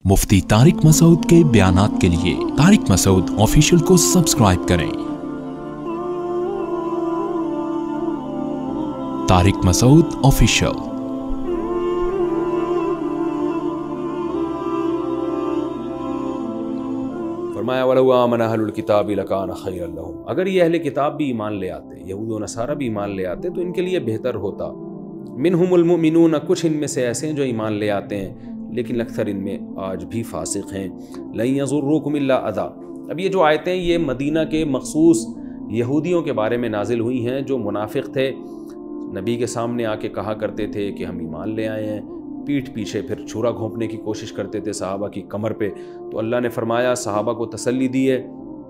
मुफ्ती तारिक मसूद के बयानात के लिए तारिक मसूद ऑफिशियल को सब्सक्राइब करें। तारिक मसूद ऑफिशियल। फरमाया वलौ आमन अहलुल किताबि लकान खैरन लहुम, अगर ये अहले किताब भी ईमान ले आते, यहूद व नसारा भी ईमान ले आते तो इनके लिए बेहतर होता। मिनहुमुल मुमिनून, कुछ इनमें से ऐसे हैं जो ईमान ले आते हैं लेकिन अक्सर इनमें आज भी फासिक हैं। लन यज़ुर्रुकुम इल्ला अज़ा, अब ये जो आयतें ये मदीना के मखसूस यहूदियों के बारे में नाजिल हुई हैं जो मुनाफिक थे, नबी के सामने आके कहा करते थे कि हम ईमान ले आए हैं, पीठ पीछे फिर छुरा घोंपने की कोशिश करते थे सहाबा की कमर पे। तो अल्लाह ने फरमाया, सहाबा को तसल्ली दी है,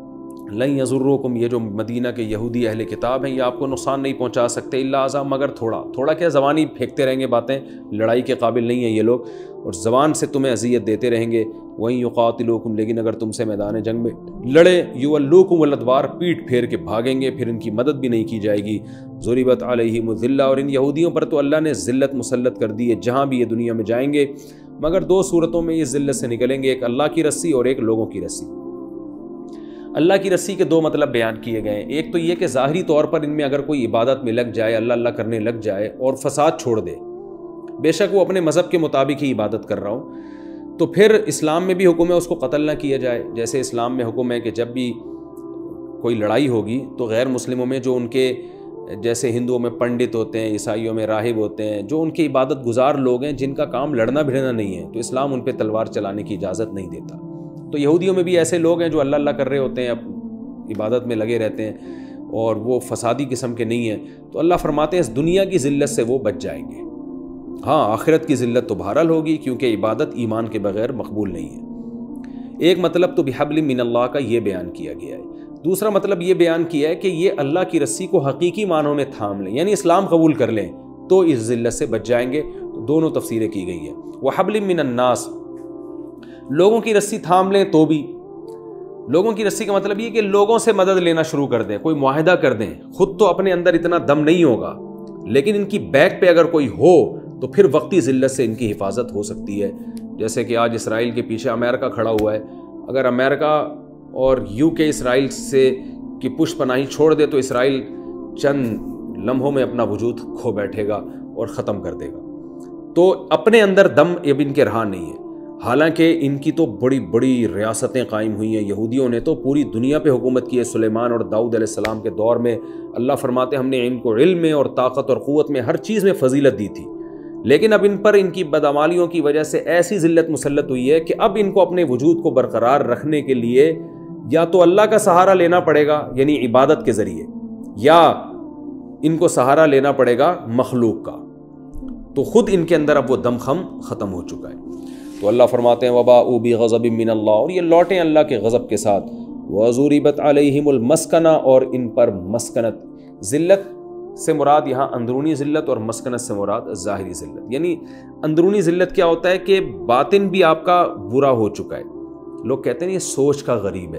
लन यज़ुर्रुकुम, ये जो मदीना के यहूदी अहले किताब हैं ये आपको नुकसान नहीं पहुंचा सकते, इल्ला अज़ा, मगर थोड़ा थोड़ा। क्या ज़बानी फेंकते रहेंगे बातें, लड़ाई के काबिल नहीं है ये लोग, और ज़बान से तुम्हें अज़ियत देते रहेंगे। वहीं युक़ातिलूकुम, लेकिन अगर तुमसे मैदान जंग में लड़े, युवल्लूकुम अल-अदबार, पीठ फेर के भागेंगे, फिर इनकी मदद भी नहीं की जाएगी। ज़ुरिबत अलैहिमुज़ ज़िल्ला, और इन यहूदियों पर तो अल्लाह ने ज़िल्लत मुसल्लत कर दी है जहाँ भी ये दुनिया में जाएंगे, मगर दो सूरतों में ये ज़िल्लत से निकलेंगे, एक अल्लाह की रस्सी और एक लोगों की रस्सी। अल्लाह की रस्सी के दो मतलब बयान किए गए हैं। एक तो ये कि ज़ाहिरी तौर पर इनमें अगर कोई इबादत में लग जाए, अल्लाह अल्लाह करने लग जाए और फसाद छोड़ दे, बेशक वो अपने मज़हब के मुताबिक ही इबादत कर रहा हो, तो फिर इस्लाम में भी हुक्म है उसको कत्ल ना किया जाए। जैसे इस्लाम में हुक्म है कि जब भी कोई लड़ाई होगी तो गैर मुस्लिमों में, जो उनके जैसे हिंदुओं में पंडित होते हैं, ईसाइयों में राहिब होते हैं, जो उनके इबादत गुजार लोग हैं जिनका काम लड़ना भिड़ना नहीं है, तो इस्लाम उन पर तलवार चलाने की इजाज़त नहीं देता। तो यहूदियों में भी ऐसे लोग हैं जो अल्लाह अल्लाह कर रहे होते हैं, इबादत में लगे रहते हैं और वो फसादी किस्म के नहीं हैं, तो अल्लाह फरमाते हैं इस दुनिया की ज़िल्लत से वो बच जाएंगे। हाँ, आखिरत की ज़िल्लत तो बहरहाल होगी, क्योंकि इबादत ईमान के बगैर मकबूल नहीं है। एक मतलब तो बिहब्लिम मिनल्लाह का ये बयान किया गया है। दूसरा मतलब ये बयान किया है कि ये अल्लाह की रस्सी को हकीकी मानों में थाम लें, यानी इस्लाम कबूल कर लें तो इस ज़िल्लत से बच जाएंगे। तो दोनों तफसीरें की गई हैं। वहब्लिम मिनन्नास, लोगों की रस्सी थाम लें तो भी, लोगों की रस्सी का मतलब ये कि लोगों से मदद लेना शुरू कर दें, कोई मुआहिदा कर दें। खुद तो अपने अंदर इतना दम नहीं होगा, लेकिन इनकी बैक पे अगर कोई हो तो फिर वक्ती ज़िल्लत से इनकी हिफाजत हो सकती है। जैसे कि आज इसराइल के पीछे अमेरिका खड़ा हुआ है, अगर अमेरिका और यूके इसराइल से की पुष्पनाही छोड़ दे तो इसराइल चंद लम्हों में अपना वजूद खो बैठेगा और ख़त्म कर देगा। तो अपने अंदर दम अब इनके रहा नहीं है। हालांकि इनकी तो बड़ी बड़ी रियासतें कायम हुई हैं, यहूदियों ने तो पूरी दुनिया पे हुकूमत की है। सुलेमान और दाऊद अलैहिस्सलाम के दौर में अल्लाह फरमाते हमने इनको इल्म में और ताकत और क़ुव्वत में हर चीज़ में फजीलत दी थी, लेकिन अब इन पर इनकी बदअमालियों की वजह से ऐसी ज़िल्लत मुसल्लत हुई है कि अब इनको अपने वजूद को बरकरार रखने के लिए या तो अल्लाह का सहारा लेना पड़ेगा, यानी इबादत के ज़रिए, या इनको सहारा लेना पड़ेगा मखलूक का। तो ख़ुद इनके अंदर अब वो दमखम ख़त्म हो चुका है। तो अल्लाह फरमाते हैं वबाउ बिग़ज़बिन मिनल्लाह, और ये लौटें अल्लाह के गज़ब के साथ। वज़ुरिबत अलैहिमुल मस्कना, और इन पर मस्कनत, ज़िल्लत से मुराद यहाँ अंदरूनी ज़िल्लत और मस्कनत से मुराद ज़ाहिरी ज़िल्लत। यानी अंदरूनी ज़िल्लत क्या होता है कि बातिन भी आपका बुरा हो चुका है। लोग कहते हैं ये सोच का गरीब है,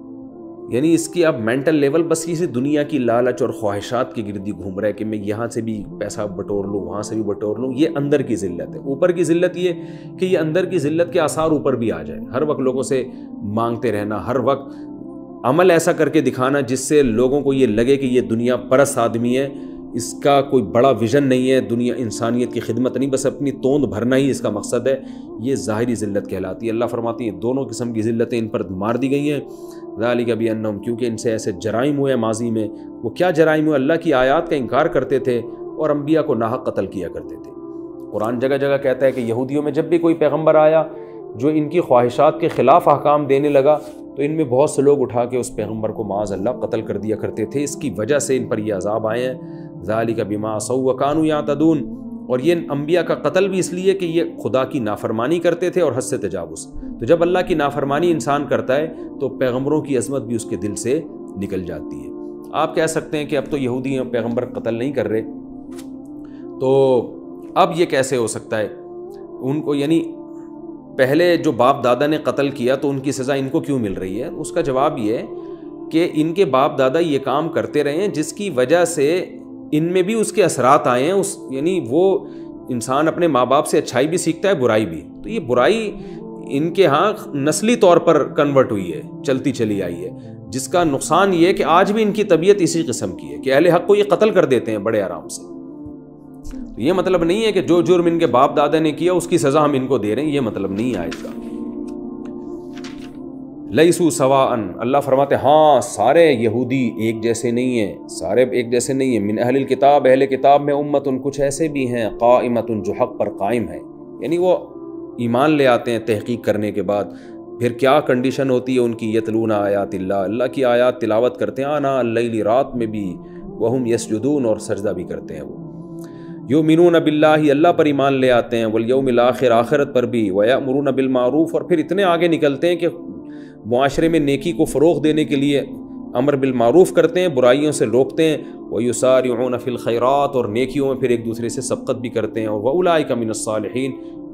यानी इसकी अब मेंटल लेवल बस इसी दुनिया की लालच और ख्वाहिशात की गिरदी घूम रहा है कि मैं यहाँ से भी पैसा बटोर लूँ, वहाँ से भी बटोर लूँ। ये अंदर की ज़िल्लत है। ऊपर की ज़िल्लत ये कि ये अंदर की ज़िल्लत के आसार ऊपर भी आ जाए, हर वक्त लोगों से मांगते रहना, हर वक्त अमल ऐसा करके दिखाना जिससे लोगों को ये लगे कि ये दुनिया परस्त आदमी है, इसका कोई बड़ा विज़न नहीं है, दुनिया इंसानियत की खिदमत नहीं, बस अपनी तोंद भरना ही इसका मकसद है। ये ज़ाहिरी ज़िल्लत कहलाती है। अल्लाह फरमाती है दोनों किस्म की ज़िल्लतें इन पर मार दी गई हैं। ज़ालिका बिअन्नहुम, क्योंकि इनसे ऐसे जराइम हुए माजी में। वो क्या जराइम हुए? अल्लाह की आयात का इनकार करते थे और अम्बिया को नाहक कत्ल किया करते थे। कुरान जगह जगह कहता है कि यहूदियों में जब भी कोई पैगम्बर आया जो इनकी ख्वाहिशात के ख़िलाफ़ अहकाम देने लगा तो इनमें बहुत से लोग उठा के उस पैगम्बर को माज़ अल्लाह कत्ल कर दिया करते थे। इसकी वजह से इन पर यह अज़ाब आए हैं। ज़ालिका बिमा असौ व कानू यातदून, और ये अम्बिया का कत्ल भी इसलिए कि ये खुदा की नाफरमानी करते थे और हद से तजावुज़। तो जब अल्लाह की नाफरमानी इंसान करता है तो पैगम्बरों की अज़मत भी उसके दिल से निकल जाती है। आप कह सकते हैं कि अब तो यहूदी पैगम्बर कत्ल नहीं कर रहे, तो अब ये कैसे हो सकता है उनको, यानी पहले जो बाप दादा ने कत्ल किया तो उनकी सज़ा इनको क्यों मिल रही है? उसका जवाब ये है कि इनके बाप दादा ये काम करते रहे हैं जिसकी वजह से इनमें भी उसके असरात आए हैं। यानी वो इंसान अपने माँ बाप से अच्छाई भी सीखता है, बुराई भी। तो ये बुराई ان کے ہاں نسلی طور پر کنورٹ ہوئی ہے، چلتی چلی آئی ہے، جس کا نقصان یہ ہے کہ آج بھی ان کی طبیعت اسی قسم کی ہے کہ اہل حق کو یہ قتل کر دیتے ہیں بڑے آرام سے۔ یہ مطلب نہیں ہے کہ جو جرم ان کے باپ دادا نے کیا اس کی سزا ہم ان کو دے رہے ہیں، یہ مطلب نہیں ہے آیت کا۔ لیسو سواء، اللہ فرماتے ہیں ہاں سارے یہودی ایک جیسے نہیں ہیں، سارے ایک جیسے نہیں ہیں۔ من اہل الکتاب، اہل کتاب میں امتن، کچھ ایسے بھی ہیں قائمتن، جو حق پر قائم ہیں، یعنی وہ ایمان لے آتے ہیں تحقیق کرنے کے بعد۔ پھر کیا کنڈیشن ہوتی ہے ان کی؟ یتلون آیات اللہ، اللہ کی آیات تلاوت کرتے ہیں، آنا اللیل، رات میں بھی، وہم یسجدون، اور سجدہ بھی کرتے ہیں وہ۔ یؤمنون باللہ، اللہ پر ایمان لے آتے ہیں، والیوم الآخر، آخرت پر بھی، ویأمرون بالمعروف، اور پھر اتنے آگے نکلتے ہیں کہ معاشرے میں نیکی کو فروغ دینے کے لیے امر بالمعروف کرتے ہیں، برائیوں سے روکتے ہیں، ویسارعون فی الخیرات، اور نیکیوں میں پھر ایک دوسرے سے سبقت بھی کرتے ہیں، اور واولئک من الصالحین،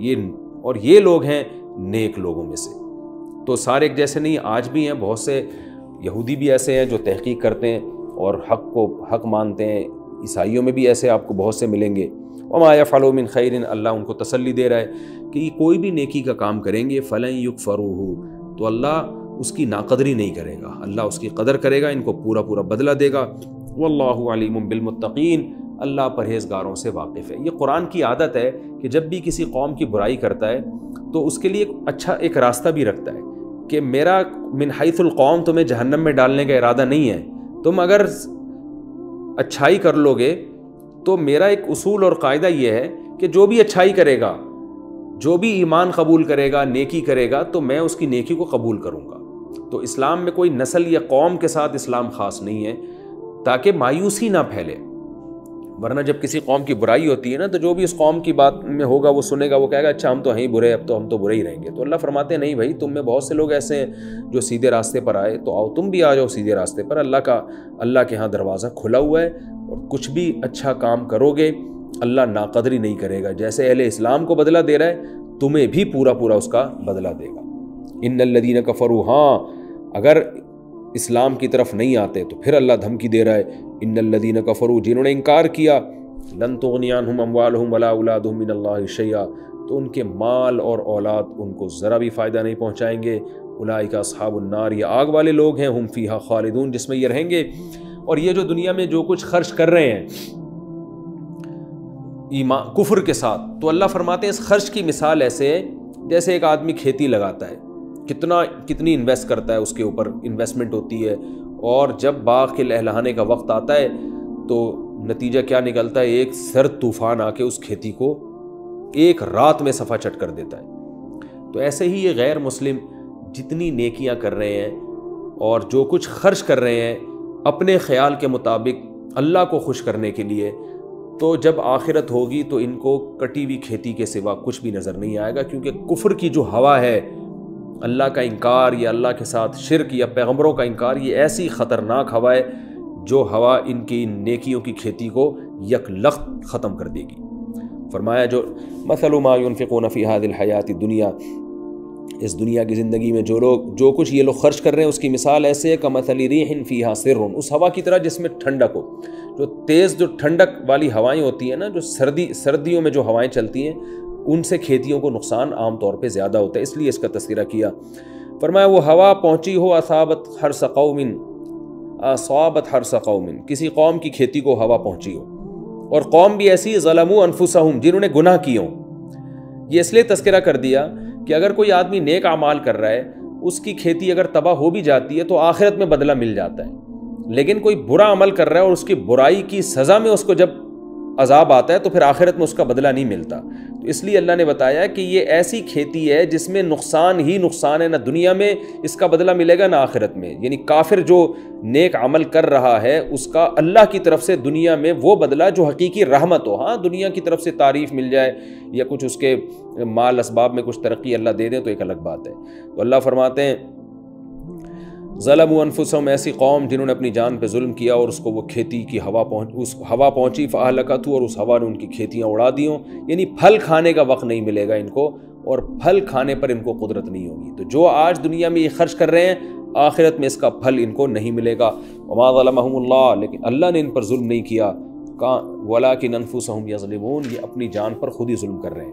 یہ لوگ ہیں نیک لوگوں میں سے۔ تو سارے ایک جیسے نہیں، آج بھی ہیں بہت سے یہودی بھی ایسے ہیں جو تحقیق کرتے ہیں اور حق کو حق مانتے ہیں، عیسائیوں میں بھی ایسے آپ کو بہت سے ملیں گے۔ وما یفعلوا من خیر، اللہ ان کو تسلی دے رہا ہے کہ یہ کوئی بھی نیکی کا کام کریں گے، فلن یکفروہ، تو اللہ اس کی ناقدری نہیں کرے گا، اللہ اس کی قدر کرے گا، ان کو پورا پورا بدلہ دے گا۔ واللہ علیم بالمتقین، اللہ پرہیزگاروں سے واقف ہے۔ یہ قرآن کی عادت ہے کہ جب بھی کسی قوم کی برائی کرتا ہے تو اس کے لیے ایک راستہ بھی رکھتا ہے کہ میرا من حیث القوم تمہیں جہنم میں ڈالنے کا ارادہ نہیں ہے، تم اگر اچھائی کر لو گے تو میرا ایک اصول اور قاعدہ یہ ہے کہ جو بھی اچھائی کرے گا، جو بھی ایمان قبول کرے گا، نیکی کرے گا، تو میں اس کی نیکی کو قبول کروں گا۔ تو اسلام میں کوئی نسل یا قوم کے ساتھ اسلام خاص نہیں ہے، تاکہ مایوسی نہ پھیلے، ورنہ جب کسی قوم کی برائی ہوتی ہے نا تو جو بھی اس قوم کی بات میں ہوگا وہ سنے گا، وہ کہے گا اچھا ہم تو ہیں ہی برے، اب تو ہم تو برے ہی رہیں گے۔ تو اللہ فرماتے ہیں نہیں بھائی، تم میں بہت سے لوگ ایسے ہیں جو سیدھے راستے پر آئے، تو آؤ تم بھی آ جاؤ سیدھے راستے پر۔ اللہ کے ہاں دروازہ کھلا ہوا ہے، اور کچھ بھی اچھا کام کرو گے اللہ ناقدری نہیں کرے گا، جیسے اہل اسلام کو بدلہ دے رہا ہے تمہیں بھی پورا پورا اس کا بدلہ دے گا۔ ان الذین کفروا، ہاں اگر اسلام کی طرف نہیں آتے تو پھر اللہ دھمکی دے رہا ہے، ان الذین کفروا، جنہوں نے انکار کیا، لن تغنی عنہم اموالہم ولا اولادہم من اللہ شیئا، تو ان کے مال اور اولاد ان کو ذرا بھی فائدہ نہیں پہنچائیں گے۔ اولئک اصحاب النار، یہ آگ والے لوگ ہیں، ہم فیہا خالدون، جس میں یہ رہیں گے۔ اور یہ جو دنیا میں جو کچھ خرچ کر رہے ہیں ایمان کفر کے ساتھ، تو اللہ فرماتے ہیں اس خرچ کی مثال ایسے ہے جیسے ایک آدمی کھیتی لگاتا ہے، کتنی انویسٹ کرتا ہے، اس کے اوپر انویسٹمنٹ ہوتی ہے، اور جب باغ کے لہلہانے کا وقت آتا ہے تو نتیجہ کیا نکلتا ہے؟ ایک سرد طوفان آ کے اس کھیتی کو ایک رات میں صفا چٹ کر دیتا ہے۔ تو ایسے ہی یہ غیر مسلم جتنی نیکیاں کر رہے ہیں اور جو کچھ خرچ کر رہے ہیں اپنے خیال کے مطابق اللہ کو خوش کرنے کے لیے، تو جب آخرت ہوگی تو ان کو کٹی ہوئی کھیتی کے سوا کچھ بھی نظر نہیں آئے گا، کیونکہ کفر کی جو ہوا ہے، اللہ کا انکار یا اللہ کے ساتھ شرک یا پیغمبروں کا انکار، یہ ایسی خطرناک ہوا ہے جو ہوا ان کی نیکیوں کی کھیتی کو یک لخت ختم کر دے گی۔ فرمایا جو مثل ما ينفقون فی هذه الحیات الدنیا، اس دنیا کی زندگی میں جو کچھ یہ لوگ خرچ کر رہے ہیں اس کی مثال ایسے ہے کمثل ریح فیہا سر، اس ہوا کی طرح جس میں ٹھنڈک ہو، جو ٹھنڈک والی ہوائیں ہوتی ہیں نا، جو سردیوں میں جو ہوائیں چلتی ہیں، ان سے کھیتیوں کو نقصان عام طور پہ زیادہ ہوتا ہے، اس لیے اس کا تذکرہ کیا۔ فرمایا وہ ہوا پہنچی ہو اصابت حرث قوم، کسی قوم کی کھیتی کو ہوا پہنچی ہو، اور قوم بھی ایسی ظلموا انفسہم، جنہوں نے گناہ کیے ہوں۔ یہ اس لیے تذکرہ کر دیا کہ اگر کوئی آدمی نیک اعمال کر رہا ہے، اس کی کھیتی اگر تباہ ہو بھی جاتی ہے تو آخرت میں بدلہ مل جاتا ہے، لیکن کوئی برا عمل کر رہا ہے اور اس کی برائی کی سزا میں اس کو جب عذاب آتا ہے تو پھر آخرت میں اس کا بدلہ نہیں ملتا۔ تو اس لیے اللہ نے بتایا کہ یہ ایسی کھیتی ہے جس میں نقصان ہی نقصان ہے، نہ دنیا میں اس کا بدلہ ملے گا نہ آخرت میں، یعنی کافر جو نیک عمل کر رہا ہے اس کا اللہ کی طرف سے دنیا میں وہ بدلہ جو حقیقی رحمت ہو، ہاں دنیا کی طرف سے تعریف مل جائے یا کچھ اس کے مال اسباب میں کچھ ترقی اللہ دے دیں تو ایک الگ بات ہے۔ تو اللہ فرماتے ہیں ظلموا انفسہم، ایسی قوم جنہوں نے اپنی جان پہ ظلم کیا اور اس کو وہ کھیتی کی ہوا پہنچی فاہلکتہ، اور اس ہوا نے ان کی کھیتیاں اڑا دیوں، یعنی پھل کھانے کا وقت نہیں ملے گا ان کو، اور پھل کھانے پر ان کو قدرت نہیں ہوگی۔ تو جو آج دنیا میں یہ خرچ کر رہے ہیں آخرت میں اس کا پھل ان کو نہیں ملے گا۔ وما ظلمہم اللہ، لیکن اللہ نے ان پر ظلم نہیں کیا، ولکن انفسہم یظلمون، یہ اپنی جان پر خود ہی ظلم کر رہے ہیں۔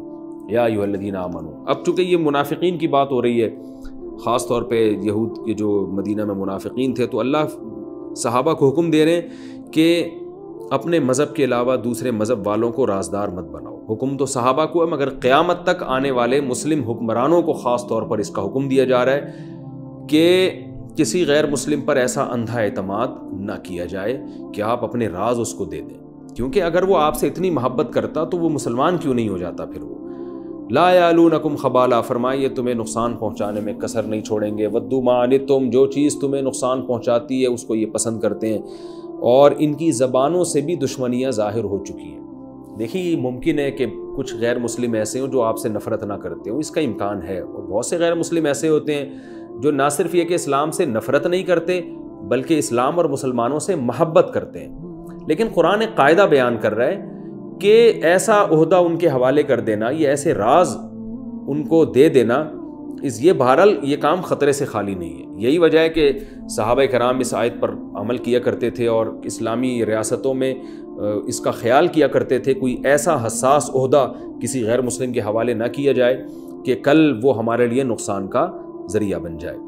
یا ایھاالذین آمنوا۔ اب چونکہ یہ منافقین کی بات ہو رہی ہے، خاص طور پہ یہود کے جو مدینہ میں منافقین تھے، تو اللہ صحابہ کو حکم دے رہے ہیں کہ اپنے مذہب کے علاوہ دوسرے مذہب والوں کو رازدار مت بناؤ۔ حکم تو صحابہ کو ہے، مگر قیامت تک آنے والے مسلم حکمرانوں کو خاص طور پر اس کا حکم دیا جا رہا ہے کہ کسی غیر مسلم پر ایسا اندھا اعتماد نہ کیا جائے کہ آپ اپنے راز اس کو دے دیں، کیونکہ اگر وہ آپ سے اتنی محبت کرتا تو وہ مسلمان کیوں نہیں ہو جاتا؟ پھر وہ لا یعلونکم خبالا، فرمائیے تمہیں نقصان پہنچانے میں کسر نہیں چھوڑیں گے، ودوا ما عنتم، جو چیز تمہیں نقصان پہنچاتی ہے اس کو یہ پسند کرتے ہیں، اور ان کی زبانوں سے بھی دشمنیاں ظاہر ہو چکی ہیں۔ دیکھیے یہ ممکن ہے کہ کچھ غیر مسلم ایسے ہوں جو آپ سے نفرت نہ کرتے ہوں، اس کا امکان ہے، اور بہت سے غیر مسلم ایسے ہوتے ہیں جو نہ صرف یہ کہ اسلام سے نفرت نہیں کرتے بلکہ اسلام اور مسلمانوں سے محبت کرتے ہیں۔ لیکن قرآن ایک قاعدہ بیان کر رہا ہے کہ ایسا عہدہ ان کے حوالے کر دینا، یہ ایسے راز ان کو دے دینا، یہ بہرحال یہ کام خطرے سے خالی نہیں ہے۔ یہی وجہ ہے کہ صحابہ کرام اس آیت پر عمل کیا کرتے تھے اور اسلامی ریاستوں میں اس کا خیال کیا کرتے تھے کوئی ایسا حساس عہدہ کسی غیر مسلم کے حوالے نہ کیا جائے کہ کل وہ ہمارے لیے نقصان کا ذریعہ بن جائے۔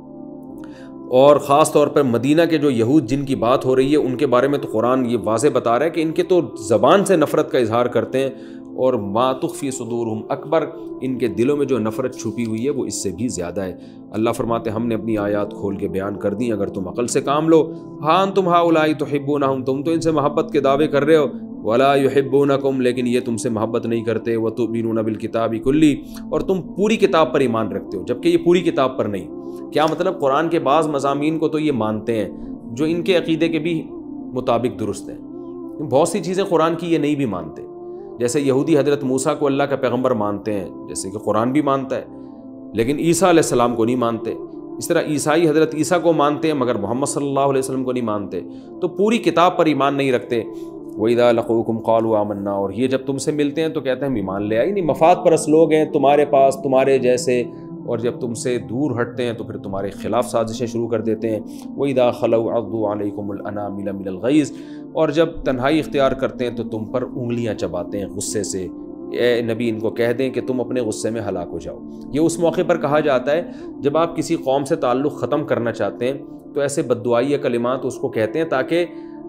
اور خاص طور پر مدینہ کے جو یہود جن کی بات ہو رہی ہے ان کے بارے میں تو قرآن یہ واضح بتا رہا ہے کہ ان کے تو زبان سے نفرت کا اظہار کرتے ہیں، اور ما تخفی صدورہم اکبر، ان کے دلوں میں جو نفرت چھپی ہوئی ہے وہ اس سے بھی زیادہ ہے۔ اللہ فرماتے ہم نے اپنی آیات کھول کے بیان کر دی، اگر تم عقل سے کام لو۔ ہاں انتم ہؤلاء تحبونہم، تم تو ان سے محبت کے دعوے کر رہے ہو، ولا یحبونکم، لیکن یہ تم سے محبت نہیں کرتے، وتؤمنون بالکتاب کلی، اور تم پوری کتاب پر ایمان رکھتے ہو جبکہ یہ پوری کتاب پر نہیں۔ کیا مطلب؟ قرآن کے بعض مضامین کو تو یہ مانتے ہیں جو ان کے عقیدے کے بھی مطابق درست ہیں، بہت سی چیزیں قرآن کی یہ نہیں بھی مانتے، جیسے یہودی حضرت موسیٰ کو اللہ کا پیغمبر مانتے ہیں، جیسے کہ قرآن بھی مانتا ہے، لیکن عیسیٰ علیہ السلام کو نہیں مانتے۔ اس طرح عیسائی حضرت عیسیٰ کو مانتے ہیں مگر محمد صلی اللہ علیہ وسلم کو نہیں مانتے، تو پوری کتاب پر ایمان نہیں رکھتے۔ وَإِذَا لَقُوكُمْ قَالُوا آمَنَّا، اور یہ جب تم سے ملتے ہیں تو کہتے ہیں ہم ایمان لے آئے، یعنی مفاد پرست لوگ ہیں تمہارے پاس، تمہارے جیسے، اور جب تم سے دور ہٹتے ہیں تو پھر تمہارے خلاف سازشیں شروع کر دیتے ہیں۔ وَإِذَا خَلَوْا عَضُّوا عَلَيْكُمُ الْأَنَامِلَ مِنَ الْغَيْظِ، اور جب تنہائی اختیار کرتے ہیں تو تم پر انگلیاں چباتے ہیں غصے سے۔ اے نبی ان کو کہہ دیں کہ تم اپنے غصے میں ہلاک ہو جاؤ۔ یہ اس موقع پر کہا جاتا ہے جب آپ کسی قوم سے تعلق ختم کرنا چاہتے ہیں تو ایسے بددعائی کلمات اس کو کہتے ہیں تاکہ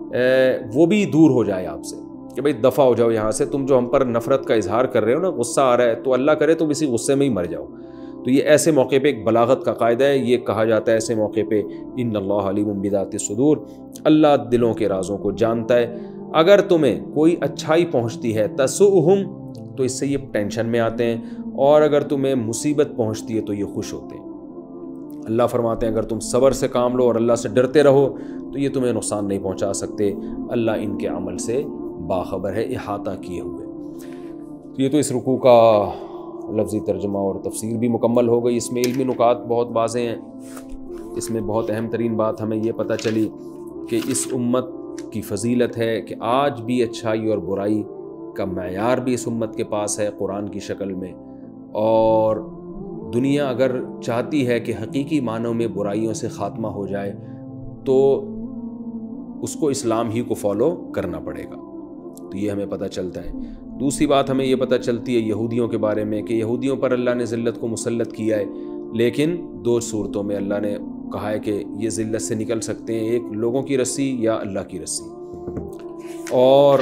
وہ بھی دور ہو جائے آپ سے، کہ بھئی دفع ہو جاؤ یہاں سے، تم جو ہم پر نفرت کا اظہار کر رہے ہو نا، غصہ آ رہا ہے، تو اللہ کرے تم اسی غصے میں ہی مر جاؤ۔ تو یہ ایسے موقع پہ ایک بلاغت کا قاعدہ ہے، یہ کہا جاتا ہے ایسے موقع پہ ان اللہ علیم بذات الصدور، اللہ دلوں کے رازوں کو جانتا ہے۔ اگر تمہیں کوئی اچھائی پہنچتی ہے تسؤہم، تو اس سے یہ ٹینشن میں آتے ہیں، اور اگر تمہیں مصیبت پہنچتی ہے تو یہ خوش ہوتے ہیں۔ اللہ فرماتے ہیں اگر تم صبر سے کام لو اور اللہ سے ڈرتے رہو تو یہ تمہیں نقصان نہیں پہنچا سکتے، اللہ ان کے عمل سے باخبر ہے، احاطہ کیے ہوئے۔ یہ تو اس رکوع کا لفظی ترجمہ اور تفسیر بھی مکمل ہو گئی۔ اس میں علمی نکات بہت واضح ہیں۔ اس میں بہت اہم ترین بات ہمیں یہ پتہ چلی کہ اس امت کی فضیلت ہے کہ آج بھی اچھائی اور برائی کا معیار بھی اس امت کے پاس ہے قرآن کی شکل میں، اور دنیا اگر چاہتی ہے کہ حقیقی معنوں میں برائیوں سے خاتمہ ہو جائے تو اس کو اسلام ہی کو فالو کرنا پڑے گا۔ تو یہ ہمیں پتہ چلتا ہے۔ دوسری بات ہمیں یہ پتہ چلتی ہے یہودیوں کے بارے میں کہ یہودیوں پر اللہ نے ذلت کو مسلط کیا ہے، لیکن دو صورتوں میں اللہ نے کہا ہے کہ یہ ذلت سے نکل سکتے ہیں، ایک لوگوں کی رسی یا اللہ کی رسی۔ اور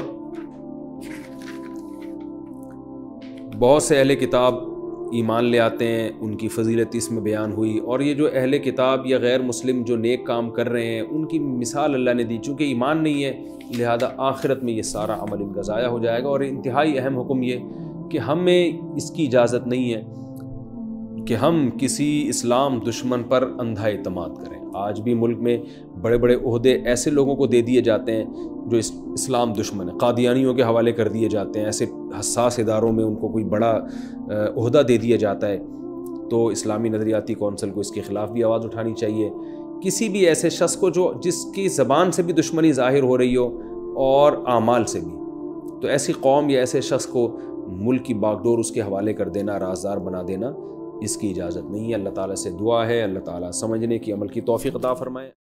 بہت سے اہل کتاب ایمان لے آتے ہیں، ان کی فضیلت اس میں بیان ہوئی، اور یہ جو اہل کتاب یا غیر مسلم جو نیک کام کر رہے ہیں ان کی مثال اللہ نے دی، چونکہ ایمان نہیں ہے لہذا آخرت میں یہ سارا عمل ان کا ضائع ہو جائے گا۔ اور انتہائی اہم حکم یہ کہ ہمیں اس کی اجازت نہیں ہے کہ ہم کسی اسلام دشمن پر اندھا اعتماد کریں۔ آج بھی ملک میں بڑے بڑے عہدے ایسے لوگوں کو دے دیے جاتے ہیں جو اسلام دشمن ہیں، قادیانیوں کے حوالے کر دیے جاتے ہیں، ایسے حساس اداروں میں ان کو کوئی بڑا عہدہ دے دیا جاتا ہے۔ تو اسلامی نظریاتی کونسل کو اس کے خلاف بھی آواز اٹھانی چاہیے۔ کسی بھی ایسے شخص کو جس کی زبان سے بھی دشمنی ظاہر ہو رہی ہو اور اعمال سے بھی، تو ایسی قوم یا ایسے شخص کو ملک کی باغ ڈور اس کے حوالے کر دینا، رازدار بنا دینا، اس کی اجازت نہیں ہے۔ اللہ تعالیٰ سے دعا ہے اللہ تعالیٰ سمجھنے کی عمل کی توفیق عطا فرمائے۔